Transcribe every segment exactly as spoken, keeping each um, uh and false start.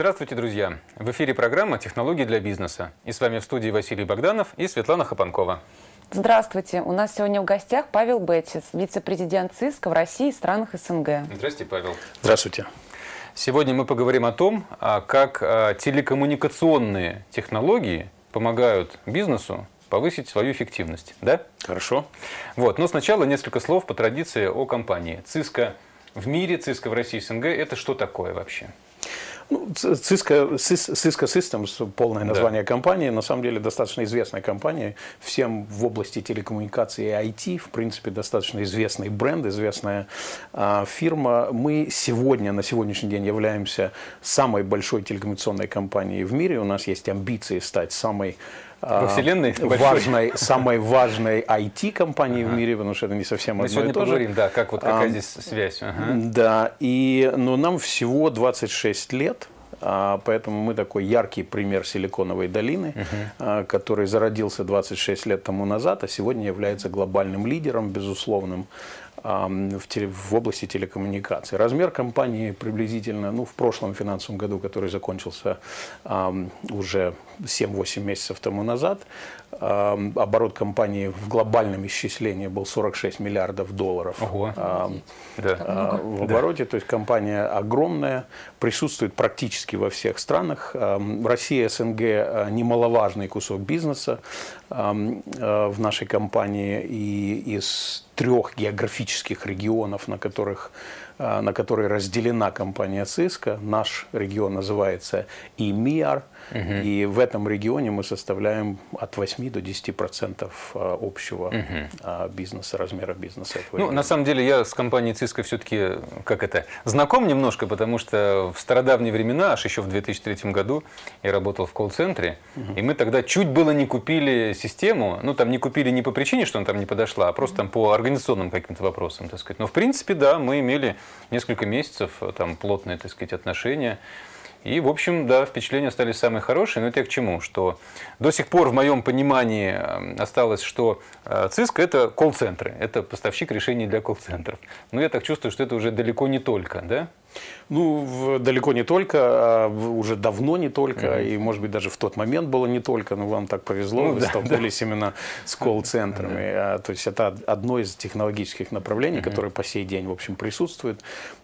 Здравствуйте, друзья! В эфире программа «Технологии для бизнеса». И с вами в студии Василий Богданов и Светлана Хапанкова. Здравствуйте! У нас сегодня в гостях Павел Бетис, вице-президент ЦИСКО в России и странах СНГ. Здравствуйте, Павел. Здравствуйте. Сегодня мы поговорим о том, как телекоммуникационные технологии помогают бизнесу повысить свою эффективность. Да? Хорошо. Вот. Но сначала несколько слов по традиции о компании. ЦИСКО в мире, ЦИСКО в России и СНГ – это что такое вообще? Ну, Cisco, Cisco Systems, полное название да. компании, на самом деле достаточно известная компания. Всем в области телекоммуникации и ай ти, в принципе, достаточно известный бренд, известная а, фирма. Мы сегодня, на сегодняшний день, являемся самой большой телекоммуникационной компанией в мире. У нас есть амбиции стать самой Во вселенной важной, самой важной ай ти-компанией ага. в мире, потому что это не совсем Мы одно сегодня и то поговорим, же. да, как, вот, какая а, здесь связь. Ага. Да, и, но нам всего двадцать шесть лет. Поэтому мы такой яркий пример Силиконовой долины, uh-huh. который зародился двадцать шесть лет тому назад, а сегодня является глобальным лидером, безусловным, в, теле, в области телекоммуникаций. Размер компании приблизительно, ну, в прошлом финансовом году, который закончился уже семь-восемь месяцев тому назад, оборот компании в глобальном исчислении был сорок шесть миллиардов долларов. Ого. А, да. а, в обороте. Да. То есть компания огромная, присутствует практически во всех странах. Россия, СНГ немаловажный кусок бизнеса в нашей компании, и из трех географических регионов, на которых на которые разделена компания ЦИСКО. Наш регион называется и эм и ар, угу. и в этом регионе мы составляем от восьми до десяти процентов общего угу. бизнеса, размера бизнеса. Этого ну, региона. На самом деле я с компанией ЦИСКО все-таки как это, знаком немножко, потому что в стародавние времена, аж еще в две тысячи третьем году, я работал в колл-центре, угу. и мы тогда чуть было не купили систему, ну там не купили не по причине, что она там не подошла, а просто там по организационным каким-то вопросам, так сказать. Но в принципе, да, мы имели несколько месяцев, там, плотные, так сказать, отношения. И, в общем, да, впечатления остались самые хорошие. Но это я к чему? Что до сих пор в моем понимании осталось, что ЦИСКО – это колл-центры, это поставщик решений для колл-центров. Но я так чувствую, что это уже далеко не только, да? Ну, далеко не только, а уже давно не только, mm-hmm. и, может быть, даже в тот момент было не только, но вам так повезло, ну, вы да, столкнулись да. именно с колл-центрами. Mm-hmm. То есть это одно из технологических направлений, mm-hmm. которое по сей день, в общем, присутствует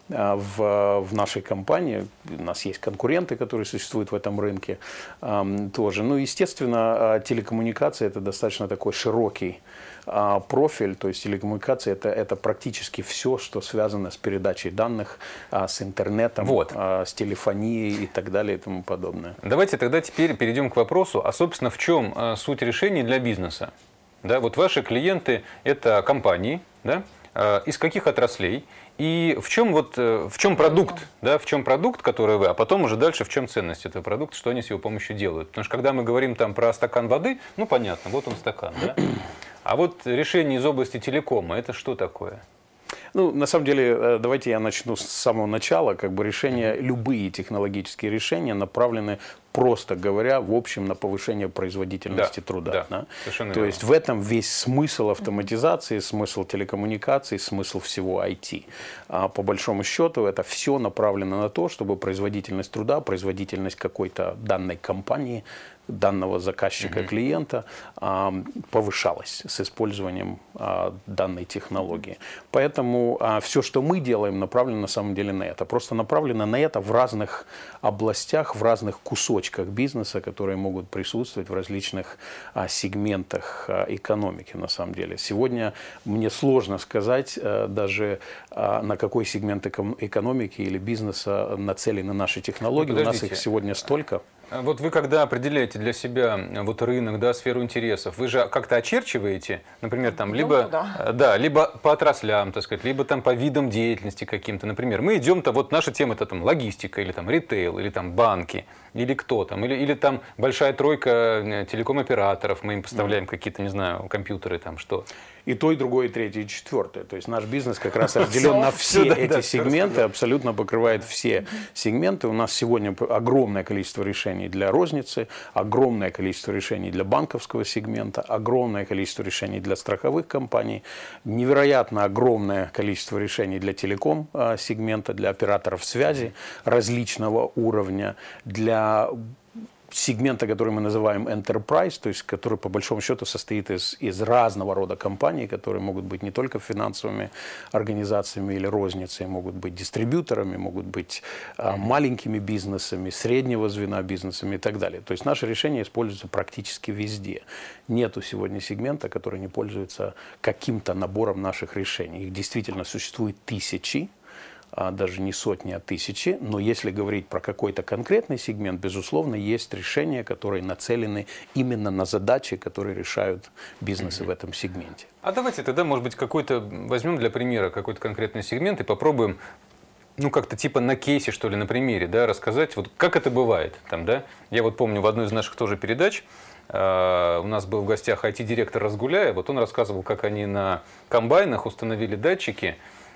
в, в нашей компании. У нас есть конкуренты, которые существуют в этом рынке тоже. Ну, естественно, телекоммуникация – это достаточно такой широкий профиль, то есть телекоммуникация это, это практически все, что связано с передачей данных, с интернетом, вот. с телефонией и так далее и тому подобное. Давайте тогда теперь перейдем к вопросу, а собственно в чем суть решений для бизнеса? Да, вот ваши клиенты это компании, да? Из каких отраслей? И в чем, вот, в чем продукт, да, в чем продукт, который вы, а потом уже дальше в чем ценность этого продукта, что они с его помощью делают. Потому что когда мы говорим там про стакан воды, ну понятно, вот он стакан, да? А вот решение из области телекома, это что такое? Ну, на самом деле, давайте я начну с самого начала. Как бы решения, любые технологические решения направлены, просто говоря, в общем, на повышение производительности да, труда. Да, да? То верно. есть в этом весь смысл автоматизации, смысл телекоммуникаций, смысл всего ай ти. А по большому счету это все направлено на то, чтобы производительность труда, производительность какой-то данной компании, данного заказчика, угу. клиента а, повышалась с использованием а, данной технологии. Поэтому а, все, что мы делаем, направлено на самом деле на это. Просто направлено на это в разных областях, в разных кусочках бизнеса, которые могут присутствовать в различных а, сегментах а, экономики на самом деле. Сегодня мне сложно сказать а, даже а, на какой сегмент экономики или бизнеса нацелены наши технологии. Ну, у нас их сегодня столько. Вот вы когда определяете для себя вот рынок, да, сферу интересов, вы же как-то очерчиваете, например, там, либо, да. Да, либо по отраслям, так сказать, либо там по видам деятельности каким-то. Например, мы идем-то, вот наша тема это там логистика, или там ритейл, или там банки, или кто там, или, или там большая тройка телеком-операторов, мы им поставляем mm. какие-то, не знаю, компьютеры, там что. и то, и другое, и третье, и четвертое. То есть наш бизнес как раз разделен на все эти сегменты, абсолютно покрывает все сегменты. У нас сегодня огромное количество решений для розницы, огромное количество решений для банковского сегмента, огромное количество решений для страховых компаний, невероятно огромное количество решений для телеком-сегмента, для операторов связи различного уровня, для сегмента, который мы называем enterprise, то есть который по большому счету состоит из, из разного рода компаний, которые могут быть не только финансовыми организациями или розницей, могут быть дистрибьюторами, могут быть а, маленькими бизнесами, среднего звена бизнесами и так далее. То есть наши решения используются практически везде. Нету сегодня сегмента, который не пользуется каким-то набором наших решений. Их действительно существует тысячи, даже не сотни, а тысячи. Но если говорить про какой-то конкретный сегмент, безусловно, есть решения, которые нацелены именно на задачи, которые решают бизнесы mm-hmm. в этом сегменте. А давайте тогда, может быть, какой-то возьмем для примера какой-то конкретный сегмент и попробуем, ну, как-то типа на кейсе, что ли, на примере, да, рассказать, вот как это бывает. Там, да? Я вот помню в одной из наших тоже передач, Uh, у нас был в гостях ай ти-директор Разгуляя, вот он рассказывал, как они на комбайнах установили датчики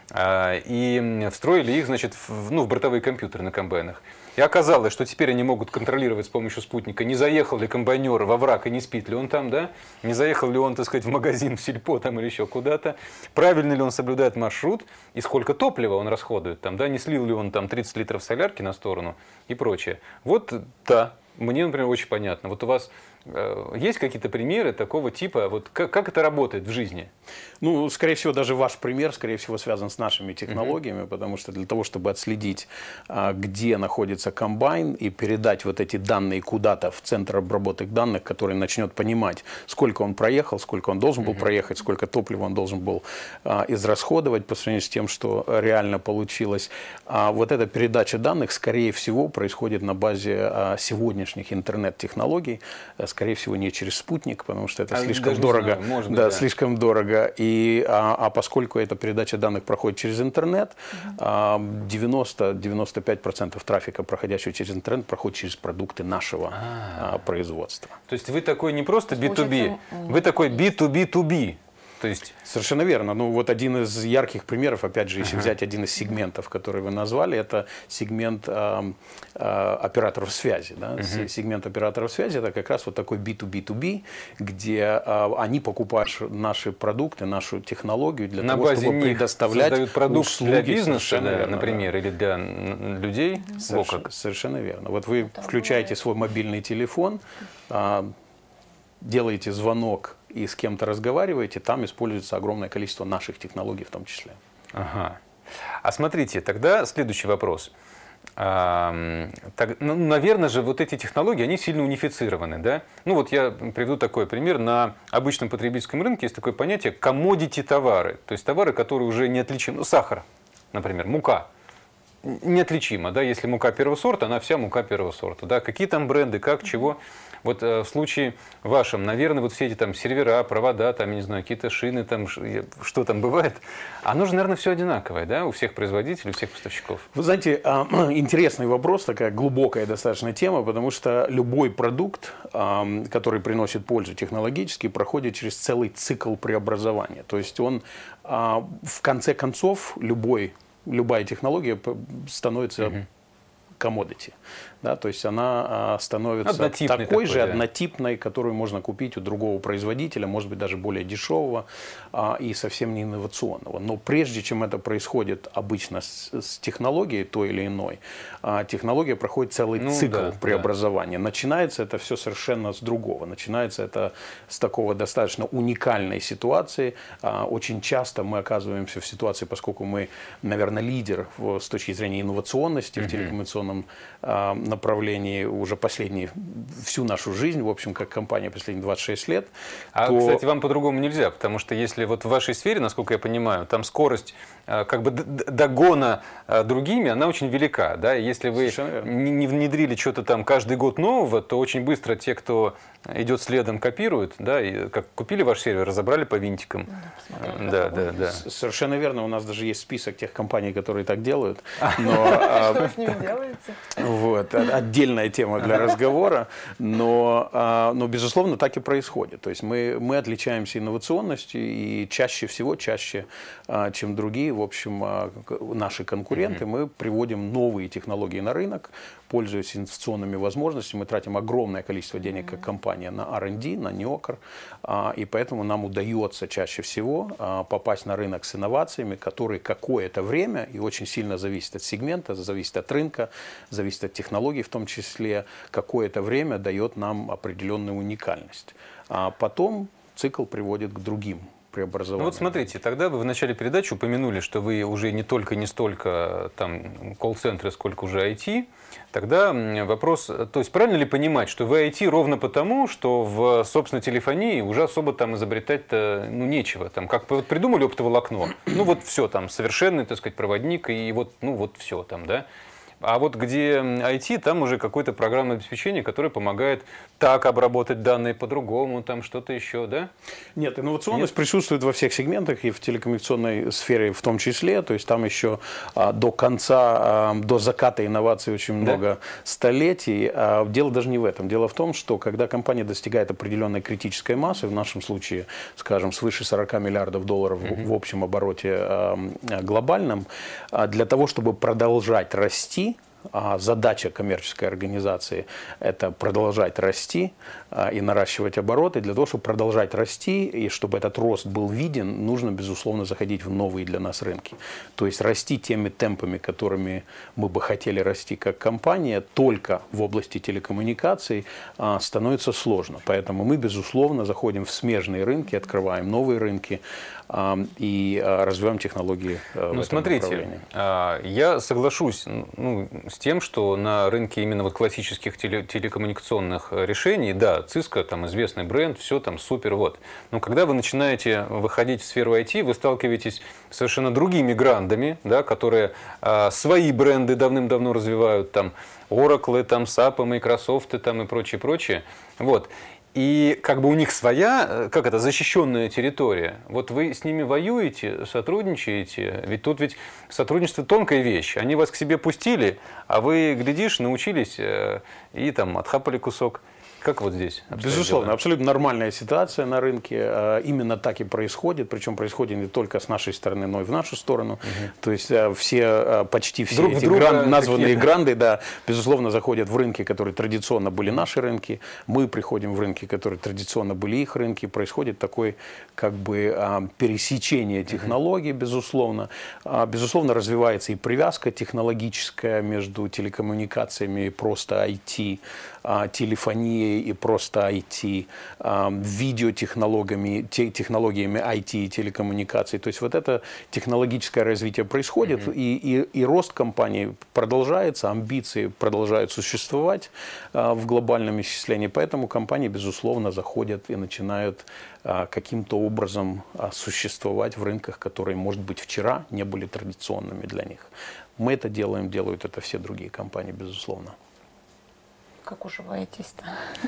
uh, и встроили их, значит, в, ну, в бортовые компьютеры на комбайнах. И оказалось, что теперь они могут контролировать с помощью спутника, не заехал ли комбайнер во враг и не спит ли он там, да? Не заехал ли он, так сказать, в магазин, в сельпо там или еще куда-то, правильно ли он соблюдает маршрут и сколько топлива он расходует там, да? Не слил ли он там тридцать литров солярки на сторону и прочее. Вот, да, мне, например, очень понятно. Вот у вас есть какие-то примеры такого типа? Вот как, как это работает в жизни? Ну, скорее всего, даже ваш пример, скорее всего, связан с нашими технологиями, uh-huh. потому что для того, чтобы отследить, где находится комбайн и передать вот эти данные куда-то в центр обработок данных, который начнет понимать, сколько он проехал, сколько он должен был uh-huh. проехать, сколько топлива он должен был израсходовать по сравнению с тем, что реально получилось. Вот эта передача данных, скорее всего, происходит на базе сегодняшних интернет-технологий, скорее всего, не через спутник, потому что это а слишком дорого. Знаю, может быть, да, да. слишком дорого. И, а, а поскольку эта передача данных проходит через интернет, uh-huh. девяносто-девяносто пять процентов трафика, проходящего через интернет, проходит через продукты нашего а, производства. То есть вы такой не просто би ту би, вы такой би ту би ту би. То есть... Совершенно верно. Ну, вот один из ярких примеров, опять же, если uh-huh. взять один из сегментов, который вы назвали, это сегмент э, э, операторов связи. Да? Uh-huh. Сегмент операторов связи – это как раз вот такой би ту би ту би, где э, они покупают наши продукты, нашу технологию для На того, базе чтобы них предоставлять создают продукт услуги, для бизнеса, да, верно, например, да. или для людей. Совершенно, совершенно верно. Вот вы это включаете бывает. свой мобильный телефон, э, делаете звонок и с кем-то разговариваете, там используется огромное количество наших технологий в том числе. Ага. А смотрите, тогда следующий вопрос. А, так, ну, наверное же, вот эти технологии, они сильно унифицированы, да? Ну вот я приведу такой пример. На обычном потребительском рынке есть такое понятие commodity товары. То есть товары, которые уже неотличимы. Ну, сахар, например, мука. Неотличима, да? Если мука первого сорта, она вся мука первого сорта. Да? Какие там бренды, как, чего. Вот э, в случае вашем, наверное, вот все эти там сервера, провода, там, я не знаю, какие-то шины, там, что там бывает, оно же, наверное, все одинаковое, да, у всех производителей, у всех поставщиков. Вы знаете, э, интересный вопрос, такая глубокая достаточно тема, потому что любой продукт, э, который приносит пользу технологически, проходит через целый цикл преобразования. То есть он, э, в конце концов, любой, любая технология становится... Uh-huh. commodity. Да, то есть она становится однотипной такой, такой же, да. однотипной, которую можно купить у другого производителя, может быть, даже более дешевого а, и совсем не инновационного. Но прежде чем это происходит обычно с, с технологией той или иной, а, технология проходит целый ну, цикл да, преобразования. Да. Начинается это все совершенно с другого. Начинается это с такого достаточно уникальной ситуации. А, очень часто мы оказываемся в ситуации, поскольку мы, наверное, лидер в, с точки зрения инновационности mm-hmm. в телекоммуникационном а, направлении уже последние, всю нашу жизнь, в общем, как компания последние двадцать шесть лет. А, то... кстати, вам по-другому нельзя, потому что если вот в вашей сфере, насколько я понимаю, там скорость как бы догона другими, она очень велика, да, и если вы не внедрили что-то там каждый год нового, то очень быстро те, кто идет следом, копирует, да, и как купили ваш сервер, разобрали по винтикам. Ну, да, да, да. Совершенно верно, у нас даже есть список тех компаний, которые так делают. Но, что вы с ними делаете? Вот, отдельная тема для разговора, но, но, безусловно, так и происходит. То есть мы, мы отличаемся инновационностью, и чаще всего, чаще, чем другие, в общем, наши конкуренты, мы приводим новые технологии на рынок, пользуясь инвестиционными возможностями, мы тратим огромное количество денег как компания на ар энд ди, на неокр, и поэтому нам удается чаще всего попасть на рынок с инновациями, которые какое-то время, и очень сильно зависит от сегмента, зависит от рынка, зависит от технологий в том числе, какое-то время дает нам определенную уникальность. А потом цикл приводит к другим преобразованиям. Ну вот смотрите, тогда вы в начале передачи упомянули, что вы уже не только не столько там колл-центры, сколько уже ай ти. Тогда вопрос, то есть правильно ли понимать, что вы ай ти ровно потому, что в, собственно, телефонии уже особо там изобретать-то ну, нечего. Там, как вот придумали оптоволокно, ну вот все, там совершенный, так сказать, проводник, и вот, ну вот все там, да. А вот где ай ти, там уже какое-то программное обеспечение, которое помогает так обработать данные по-другому, там что-то еще, да? Нет, инновационность Нет? присутствует во всех сегментах, и в телекоммуникационной сфере в том числе. То есть там еще а, до конца, а, до заката инноваций очень много да? столетий. А дело даже не в этом. Дело в том, что когда компания достигает определенной критической массы, в нашем случае, скажем, свыше сорока миллиардов долларов mm-hmm. в, в общем обороте а, глобальном, а, для того, чтобы продолжать расти, а задача коммерческой организации – это продолжать расти а, и наращивать обороты. Для того, чтобы продолжать расти и чтобы этот рост был виден, нужно, безусловно, заходить в новые для нас рынки. То есть расти теми темпами, которыми мы бы хотели расти как компания, только в области телекоммуникаций а, становится сложно. Поэтому мы, безусловно, заходим в смежные рынки, открываем новые рынки а, и а, развиваем технологии а, в ну, этом смотрите, направлении. А, я соглашусь, ну, с тем, что на рынке именно вот классических теле телекоммуникационных решений, да, Cisco, там известный бренд, все там супер, вот. Но когда вы начинаете выходить в сферу ай ти, вы сталкиваетесь с совершенно другими грандами, да, которые а, свои бренды давным-давно развивают, там Oracle, там сап, Microsoft там, и прочее, прочее. Вот. И как бы у них своя, как это, защищенная территория. Вот вы с ними воюете, сотрудничаете. Ведь тут ведь сотрудничество тонкая вещь. Они вас к себе пустили, а вы, глядишь, научились и там отхапали кусок. Как вот здесь? Безусловно, дела? абсолютно нормальная ситуация на рынке. Именно так и происходит. Причем происходит не только с нашей стороны, но и в нашу сторону. Угу. То есть все, почти все Друг эти гран, названные гранды, да, безусловно, заходят в рынки, которые традиционно были наши рынки. Мы приходим в рынки, которые традиционно были их рынки. Происходит такое как бы пересечение технологий, безусловно. Безусловно, развивается и привязка технологическая между телекоммуникациями и просто ай ти, телефонией и просто ай ти, видеотехнологиями, технологиями ай ти и телекоммуникаций. То есть вот это технологическое развитие происходит, mm-hmm. и, и, и рост компании продолжается, амбиции продолжают существовать в глобальном исчислении. Поэтому компании, безусловно, заходят и начинают каким-то образом существовать в рынках, которые, может быть, вчера не были традиционными для них. Мы это делаем, делают это все другие компании, безусловно. Как уживаетесь-то?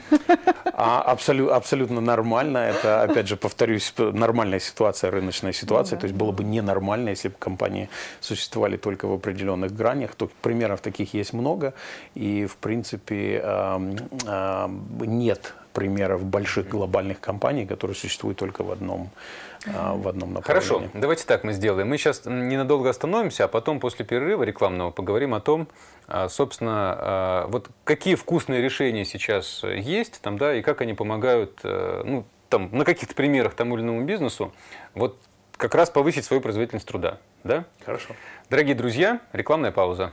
А, абсолют, абсолютно нормально. Это, опять же, повторюсь, нормальная ситуация, рыночная ситуация. Ну, да. То есть было бы ненормально, если бы компании существовали только в определенных гранях. То, примеров таких есть много. И, в принципе, э, э, нет примеров больших глобальных компаний, которые существуют только в одном, в одном направлении. Хорошо, давайте так мы сделаем. Мы сейчас ненадолго остановимся, а потом после перерыва рекламного поговорим о том, собственно, вот какие вкусные решения сейчас есть, там, да, и как они помогают, ну, там, на каких-то примерах тому или иному бизнесу, вот как раз повысить свою производительность труда. Да? Хорошо. Дорогие друзья, рекламная пауза.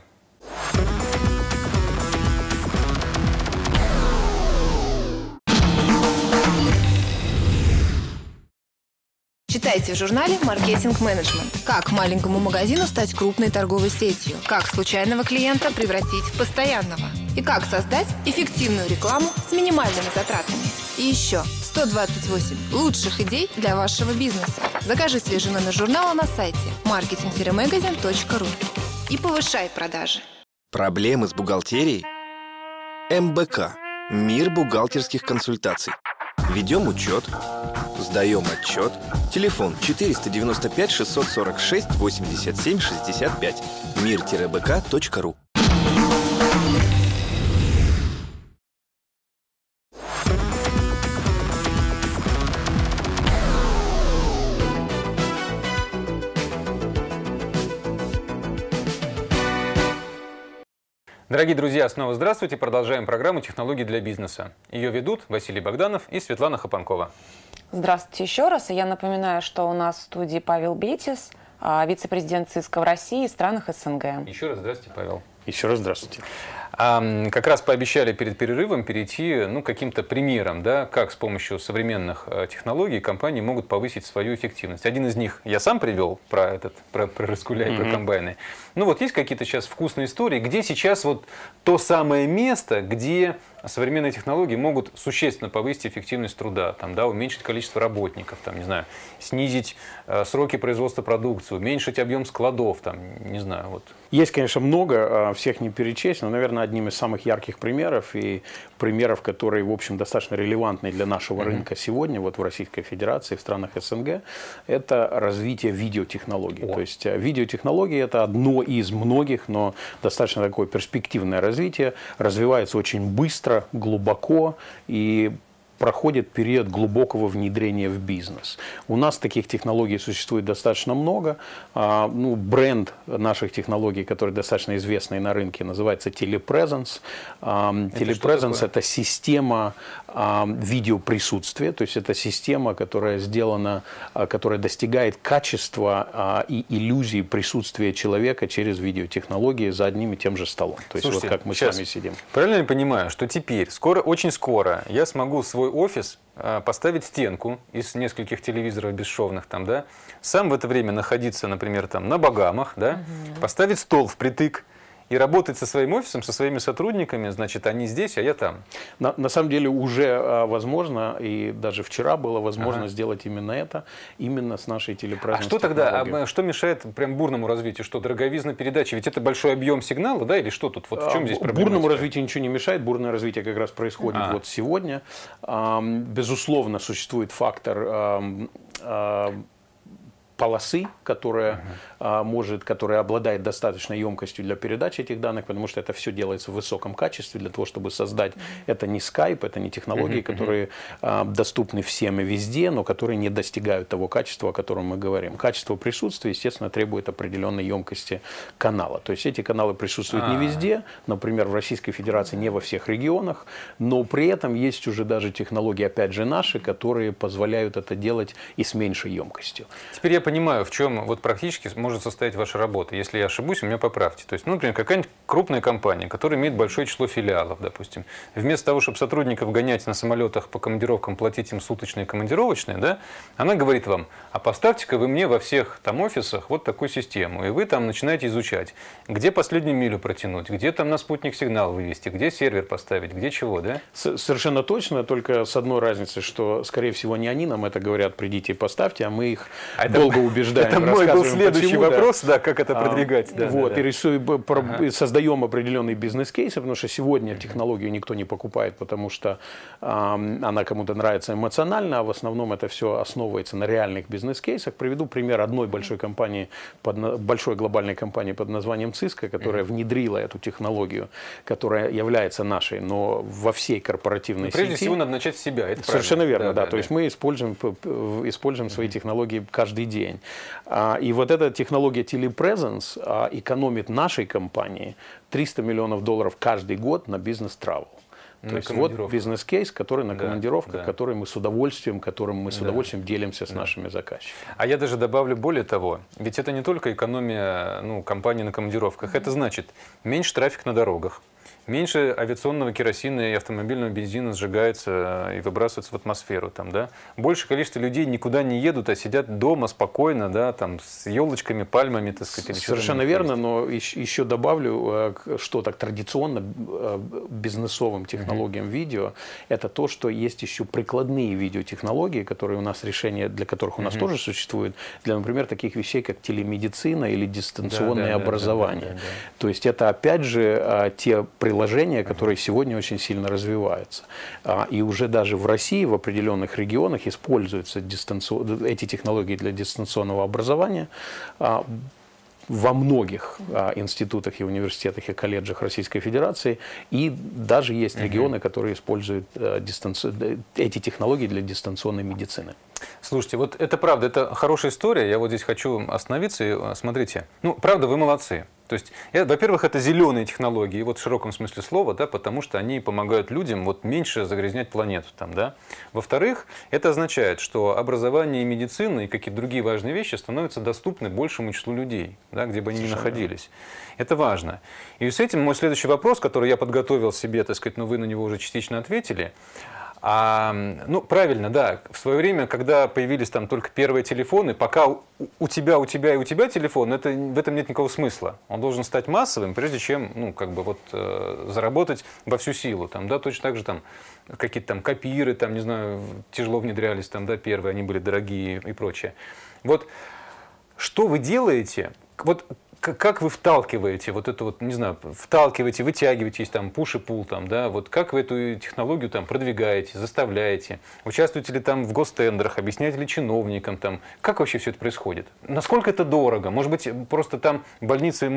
Читайте в журнале «Маркетинг менеджмент». Как маленькому магазину стать крупной торговой сетью. Как случайного клиента превратить в постоянного. И как создать эффективную рекламу с минимальными затратами. И еще сто двадцать восемь лучших идей для вашего бизнеса. Закажи свежий номер журнала на сайте маркетинг магазин точка ру и повышай продажи. Проблемы с бухгалтерией? эм бэ ка. Мир бухгалтерских консультаций. Ведем учет, сдаем отчет. Телефон четыреста девяносто пять шестьсот сорок шесть восемьдесят семь шестьдесят пять. мир тире бэ ка точка ру. Дорогие друзья, снова здравствуйте. Продолжаем программу «Технологии для бизнеса». Ее ведут Василий Богданов и Светлана Хапанкова. Здравствуйте еще раз. И я напоминаю, что у нас в студии Павел Бетис, вице-президент ЦИСКа в России и странах эс эн гэ. Еще раз здравствуйте, Павел. Еще раз здравствуйте. А, как раз пообещали перед перерывом перейти ну, к каким-то примерам, да, как с помощью современных технологий компании могут повысить свою эффективность. Один из них я сам привел про этот, про, про Раскуля и mm-hmm. про комбайны. Ну вот есть какие-то сейчас вкусные истории, где сейчас вот то самое место, где современные технологии могут существенно повысить эффективность труда, там, да, уменьшить количество работников, там, не знаю, снизить э, сроки производства продукции, уменьшить объем складов, там, не знаю, вот. Есть, конечно, много, всех не перечесть, но, наверное, одним из самых ярких примеров и примеров, которые, в общем, достаточно релевантны для нашего mm-hmm. рынка сегодня, вот в Российской Федерации, в странах эс эн гэ, это развитие видеотехнологий. О. То есть видеотехнологии – это одно из многих, но достаточно такое перспективное развитие, развивается очень быстро, глубоко и проходит период глубокого внедрения в бизнес. У нас таких технологий существует достаточно много. А, ну, бренд наших технологий, который достаточно известный на рынке, называется Telepresence. А, Telepresence – это система а, видеоприсутствия, то есть это система, которая сделана, а, которая достигает качества а, и иллюзии присутствия человека через видеотехнологии за одним и тем же столом. То есть Слушайте, вот как мы с вами сидим. Правильно я понимаю, что теперь, скоро, очень скоро, я смогу свой офис поставить стенку из нескольких телевизоров бесшовных, там, да, сам в это время находиться, например, там, на Багамах, да, угу. поставить стол впритык и работать со своим офисом, со своими сотрудниками, значит, они здесь, а я там. На, на самом деле уже а, возможно, и даже вчера было возможно ага. сделать именно это, именно с нашей Telepresence. А что тогда, а, что мешает прям бурному развитию? Что, дороговизна передачи? Ведь это большой объем сигнала, да, или что тут? Вот в чем здесь проблема? Бурному развитию ничего не мешает, бурное развитие как раз происходит а. вот сегодня. А, безусловно, существует фактор а, а, полосы, которая, uh-huh. а, может, которая обладает достаточной емкостью для передачи этих данных, потому что это все делается в высоком качестве для того, чтобы создать. Uh-huh. Это не скайп, это не технологии, uh-huh. которые а, доступны всем и везде, но которые не достигают того качества, о котором мы говорим. Качество присутствия, естественно, требует определенной емкости канала. То есть эти каналы присутствуют uh-huh. не везде, например, в Российской Федерации не во всех регионах, но при этом есть уже даже технологии, опять же, наши, которые позволяют это делать и с меньшей емкостью. Теперь я понимаю, в чем вот практически может состоять ваша работа. Если я ошибусь, вы меня поправьте. То есть, ну, например, какая-нибудь крупная компания, которая имеет большое число филиалов, допустим, вместо того, чтобы сотрудников гонять на самолетах по командировкам, платить им суточные командировочные, да, она говорит вам, а поставьте-ка вы мне во всех там офисах вот такую систему, и вы там начинаете изучать, где последнюю милю протянуть, где там на спутник сигнал вывести, где сервер поставить, где чего, да? Совершенно точно, только с одной разницей, что, скорее всего, не они нам это говорят, придите и поставьте, а мы их а долго это... убеждаем. Это мой был следующий почему, вопрос, да. да, как это продвигать. А, да, вот, да, да. И рисуем, ага. создаем определенные бизнес-кейсы, потому что сегодня технологию никто не покупает, потому что э, она кому-то нравится эмоционально, а в основном это все основывается на реальных бизнес-кейсах. Приведу пример одной большой компании, под, большой глобальной компании под названием ЦИСКа, которая ага. внедрила эту технологию, которая является нашей, но во всей корпоративной но прежде сети. всего надо начать с себя. Это Совершенно правильно. верно, да. да, да. То да. есть мы используем, используем свои технологии каждый день. И вот эта технология Telepresence экономит нашей компании триста миллионов долларов каждый год на бизнес-травел. То есть вот бизнес-кейс, который на командировках, да. который мы с удовольствием, которым мы с да. удовольствием делимся с да. нашими заказчиками. А я даже добавлю более того, ведь это не только экономия ну, компании на командировках, это значит меньше трафика на дорогах. Меньше авиационного керосина и автомобильного бензина сжигается и выбрасывается в атмосферу. Там, да? Больше количество людей никуда не едут, а сидят дома спокойно, да, там, с елочками, пальмами, так сказать. Совершенно верно, но еще добавлю, что так традиционно бизнесовым технологиям uh-huh. видео, это то, что есть еще прикладные видеотехнологии, которые у нас решения, для которых у нас uh-huh. тоже существуют, для, например, таких вещей, как телемедицина или дистанционное да, да, образование. Да, да, да, да. То есть это, опять же, те приложения, приложения, которые сегодня очень сильно развиваются. И уже даже в России в определенных регионах используются дистанци... эти технологии для дистанционного образования. Во многих а, институтах и университетах и колледжах Российской Федерации, и даже есть регионы, которые используют а, дистанци... эти технологии для дистанционной медицины. Слушайте, вот это правда, это хорошая история. Я вот здесь хочу остановиться и смотрите. Ну, правда, вы молодцы. То есть, во-первых, это зеленые технологии, вот в широком смысле слова, да, потому что они помогают людям вот меньше загрязнять планету. Там, да. Во-вторых, это означает, что образование и медицина и какие-то другие важные вещи становятся доступны большему числу людей, да, где бы они ни находились. Это важно. И с этим мой следующий вопрос, который я подготовил себе, так сказать, но вы на него уже частично ответили. А, ну, правильно, да. В свое время, когда появились там только первые телефоны, пока у, у тебя, у тебя и у тебя телефон, это, в этом нет никакого смысла. Он должен стать массовым, прежде чем, ну, как бы вот э, заработать во всю силу. Там, да, точно так же там какие-то там копиры, там, не знаю, тяжело внедрялись, там, да, первые, они были дорогие и прочее. Вот что вы делаете? Вот как вы вталкиваете вот это вот, не знаю, вталкиваете, вытягиваете, там, пуш и пул, там, да, вот как вы эту технологию там продвигаете, заставляете, участвуете ли там в гостендерах, объясняете ли чиновникам, там, как вообще все это происходит? Насколько это дорого? Может быть, просто там больницы,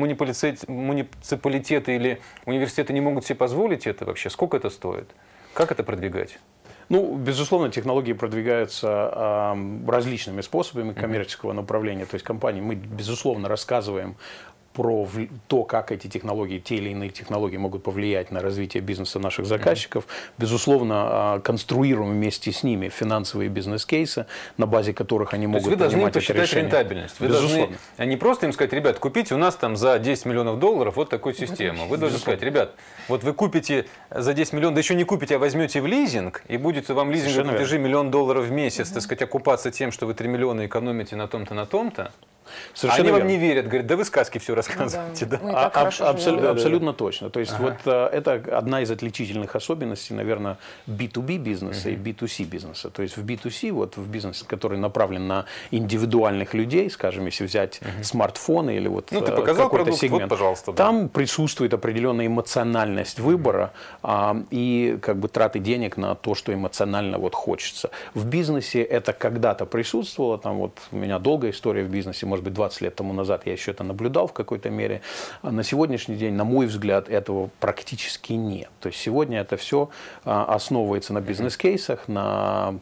муниципалитеты или университеты не могут себе позволить это вообще? Сколько это стоит? Как это продвигать? Ну, безусловно, технологии продвигаются э, различными способами коммерческого направления. То есть компании, мы, безусловно, рассказываем про то, как эти технологии, те или иные технологии могут повлиять на развитие бизнеса наших заказчиков. Безусловно, конструируем вместе с ними финансовые бизнес-кейсы, на базе которых они могут принимать это решение. То есть вы должны посчитать рентабельность. Вы должны не просто им сказать: ребят, купите у нас там за десять миллионов долларов вот такую систему. Вы должны сказать: ребят, вот вы купите за десять миллионов, да еще не купите, а возьмете в лизинг, и будет вам лизинг на платежи миллион долларов в месяц, так сказать, окупаться тем, что вы три миллиона экономите на том-то, на том-то. Совершенно Они верно. Вам не верят, говорят: да вы сказки все рассказываете. Да. Да. А, абсолютно, абсолютно точно. То есть ага. вот а, это одна из отличительных особенностей, наверное, би ту би бизнеса uh-huh. и би ту си бизнеса. То есть в би ту си, вот в бизнесе, который направлен на индивидуальных людей, скажем, если взять uh-huh. смартфоны или вот ну, ты показал какой-то продукт, сегмент, вот, пожалуйста, да. там присутствует определенная эмоциональность выбора а, и как бы траты денег на то, что эмоционально вот хочется. В бизнесе это когда-то присутствовало, там вот у меня долгая история в бизнесе, может быть, двадцать лет тому назад я еще это наблюдал в какой-то мере. А на сегодняшний день, на мой взгляд, этого практически нет. То есть сегодня это все основывается на бизнес-кейсах, на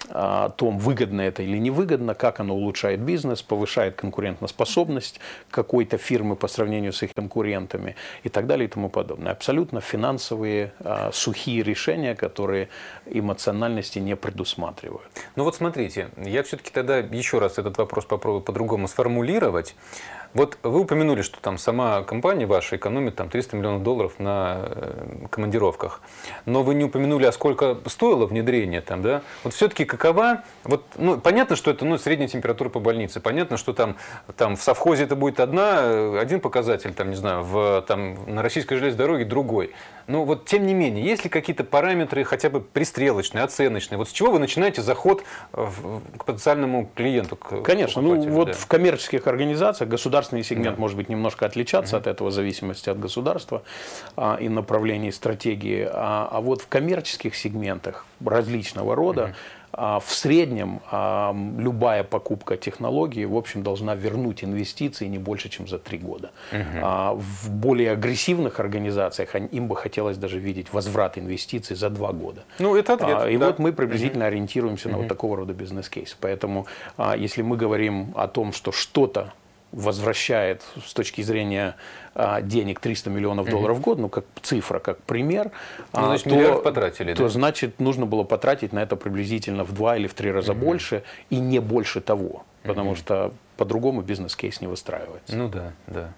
о том, выгодно это или невыгодно, как оно улучшает бизнес, повышает конкурентоспособность какой-то фирмы по сравнению с их конкурентами и так далее и тому подобное. Абсолютно финансовые, а, сухие решения, которые эмоциональности не предусматривают. Ну вот смотрите, я все-таки тогда еще раз этот вопрос попробую по-другому сформулировать. Вот вы упомянули, что там сама компания ваша экономит там триста миллионов долларов на э, командировках. Но вы не упомянули, а сколько стоило внедрение там, да? Вот все-таки какова, вот, ну, понятно, что это, ну, средняя температура по больнице, понятно, что там, там в совхозе это будет одна, один показатель, там, не знаю, в, там, на российской железной дороге другой. Но вот тем не менее, есть ли какие-то параметры хотя бы пристрелочные, оценочные? Вот с чего вы начинаете заход в, к потенциальному клиенту? К Конечно, ну вот да. в коммерческих организациях государственный сегмент да. может быть немножко отличаться uh-huh. от этого в зависимости от государства а, и направлений стратегии. А, а вот в коммерческих сегментах различного рода uh-huh. а, в среднем а, любая покупка технологии, в общем, должна вернуть инвестиции не больше, чем за три года. Uh-huh. А, в более агрессивных организациях им бы хотелось даже видеть возврат инвестиций за два года. Ну, это ответ. А, и да. вот мы приблизительно uh-huh. ориентируемся uh-huh. на вот такого рода бизнес-кейс. Поэтому, а, если мы говорим о том, что что-то возвращает с точки зрения а, денег триста миллионов долларов в год, ну как цифра, как пример, ну, значит, то, миллиард потратили, то да? значит нужно было потратить на это приблизительно в два или в три раза uh-huh. больше и не больше того, потому uh-huh. что по-другому бизнес-кейс не выстраивается. Ну да, да.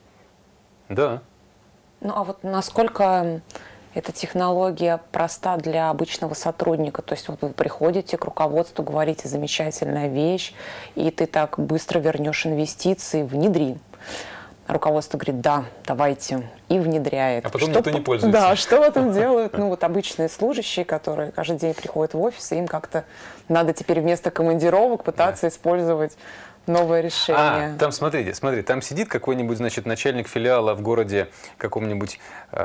Да. Ну а вот насколько эта технология проста для обычного сотрудника? То есть вот вы приходите к руководству, говорите: замечательная вещь, и ты так быстро вернешь инвестиции, внедри. руководство говорит, да, давайте, и внедряет. А потом что, никто не пользуется. Да, что в этом делают? Ну вот обычные служащие, которые каждый день приходят в офис, и им как-то надо теперь вместо командировок пытаться использовать новое решение. А, там, смотрите, смотри, там сидит какой-нибудь, значит, начальник филиала в городе каком-нибудь,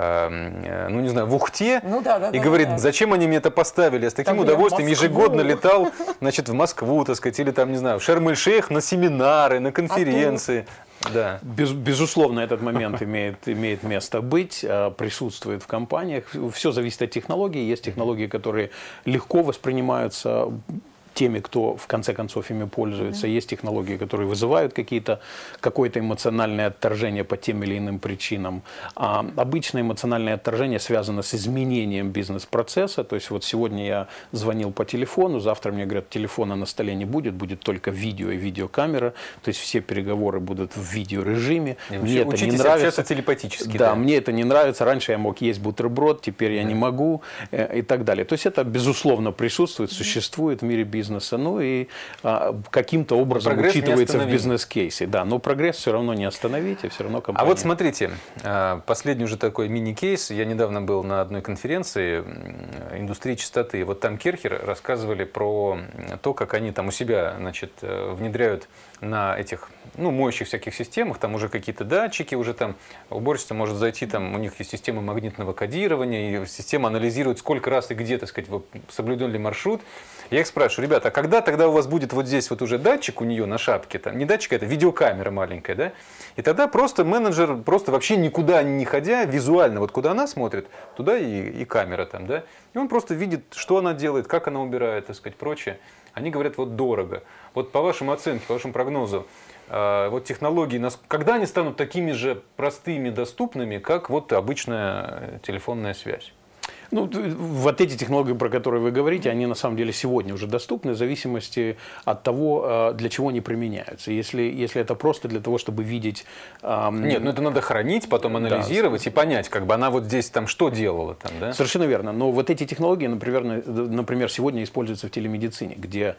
э, ну, не знаю, в Ухте, ну, да, да, и да, говорит, да. зачем они мне это поставили? Я с таким Там удовольствием я в Москву. ежегодно летал, значит, в Москву, так сказать, или там, не знаю, в Шарм-эль-Шейх на семинары, на конференции. Да. Без, безусловно, этот момент имеет, имеет место быть, присутствует в компаниях. Все зависит от технологий. Есть технологии, которые легко воспринимаются теми, кто в конце концов ими пользуется. Mm-hmm. Есть технологии, которые вызывают какие-то, какое-то эмоциональное отторжение по тем или иным причинам. А обычное эмоциональное отторжение связано с изменением бизнес-процесса. То есть вот сегодня я звонил по телефону, завтра мне говорят, телефона на столе не будет, будет только видео и видеокамера. То есть все переговоры будут в видеорежиме. И мне это не нравится. Общаться телепатически. Да, да, мне это не нравится. Раньше я мог есть бутерброд, теперь я mm-hmm. не могу и так далее. То есть это безусловно присутствует, существует в мире бизнеса. Ну и а, каким-то образом прогресс учитывается в бизнес-кейсе. Да, но прогресс все равно не остановить, и все равно компания... А вот смотрите, последний уже такой мини-кейс. Я недавно был на одной конференции индустрии чистоты. Вот там Керхер рассказывали про то, как они там у себя, значит, внедряют на этих, ну, моющих всяких системах, там уже какие-то датчики, уже там уборщица может зайти, там у них есть система магнитного кодирования, и система анализирует, сколько раз и где, так сказать, соблюден ли маршрут. Я их спрашиваю, ребята, а когда тогда у вас будет вот здесь вот уже датчик у нее на шапке, там, не датчик, это видеокамера маленькая, да? И тогда просто менеджер, просто вообще никуда не ходя, визуально, вот куда она смотрит, туда и, и камера там, да? И он просто видит, что она делает, как она убирает, так сказать, прочее. Они говорят, вот дорого. Вот по вашим оценке, по вашему прогнозу, э, вот технологии, когда они станут такими же простыми, доступными, как вот обычная телефонная связь? Ну, вот эти технологии, про которые вы говорите, они на самом деле сегодня уже доступны в зависимости от того, для чего они применяются. Если, если это просто для того, чтобы видеть... Эм... Нет, ну это надо хранить, потом анализировать да. и понять, как бы она вот здесь там что делала. Там, да? Совершенно верно. Но вот эти технологии, например, например сегодня используются в телемедицине, где,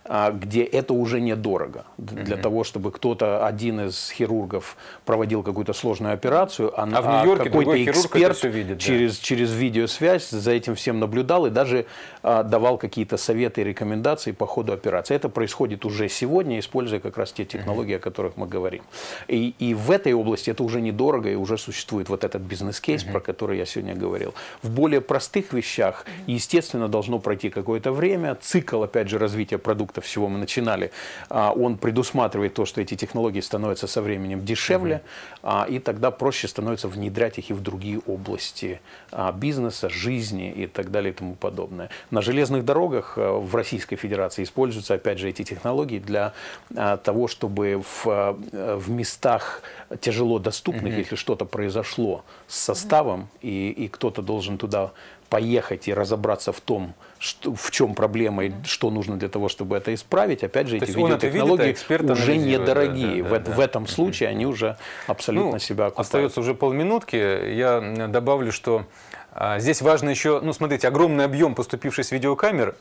где это уже недорого. Для mm-hmm. того, чтобы кто-то, один из хирургов, проводил какую-то сложную операцию, а, а в Нью-Йорке какой-то эксперт видит, через, да. через видеосвязь за этим всем наблюдал и даже а, давал какие-то советы и рекомендации по ходу операции. Это происходит уже сегодня, используя как раз те технологии, mm-hmm. о которых мы говорим. И, и в этой области это уже недорого, и уже существует вот этот бизнес-кейс, mm-hmm. про который я сегодня говорил. В более простых вещах, естественно, должно пройти какое-то время. Цикл, опять же, развития продукта, всего мы начинали, а, он предусматривает то, что эти технологии становятся со временем дешевле, mm-hmm. а, и тогда проще становится внедрять их и в другие области а, бизнеса, жизни, жизни и так далее и тому подобное. На железных дорогах в Российской Федерации используются, опять же, эти технологии для того, чтобы в, в местах тяжело доступных, mm-hmm. если что-то произошло с составом, и, и кто-то должен туда поехать и разобраться в том, что, в чем проблема и что нужно для того, чтобы это исправить. Опять же, то эти видеотехнологии видит, а уже недорогие. Да, да, в, да. в этом случае mm-hmm. они уже абсолютно ну, себя окупают. Остается уже полминутки. Я добавлю, что а, здесь важно еще, ну смотрите, огромный объем поступивший с видеокамер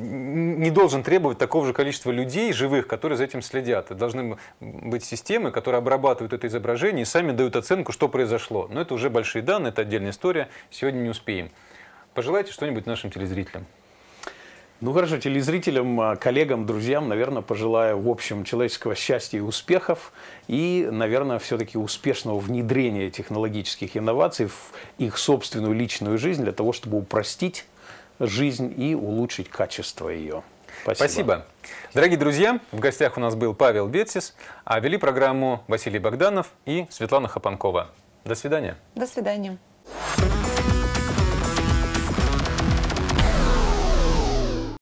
не должен требовать такого же количества людей живых, которые за этим следят. Это должны быть системы, которые обрабатывают это изображение и сами дают оценку, что произошло. Но это уже большие данные, это отдельная история. Сегодня не успеем. Пожелайте что-нибудь нашим телезрителям. Ну хорошо, телезрителям, коллегам, друзьям, наверное, пожелаю в общем человеческого счастья и успехов. И, наверное, все-таки успешного внедрения технологических инноваций в их собственную личную жизнь для того, чтобы упростить жизнь и улучшить качество ее. Спасибо. Спасибо. Дорогие друзья, в гостях у нас был Павел Бетсис, а вели программу Василий Богданов и Светлана Хапанкова. До свидания. До свидания.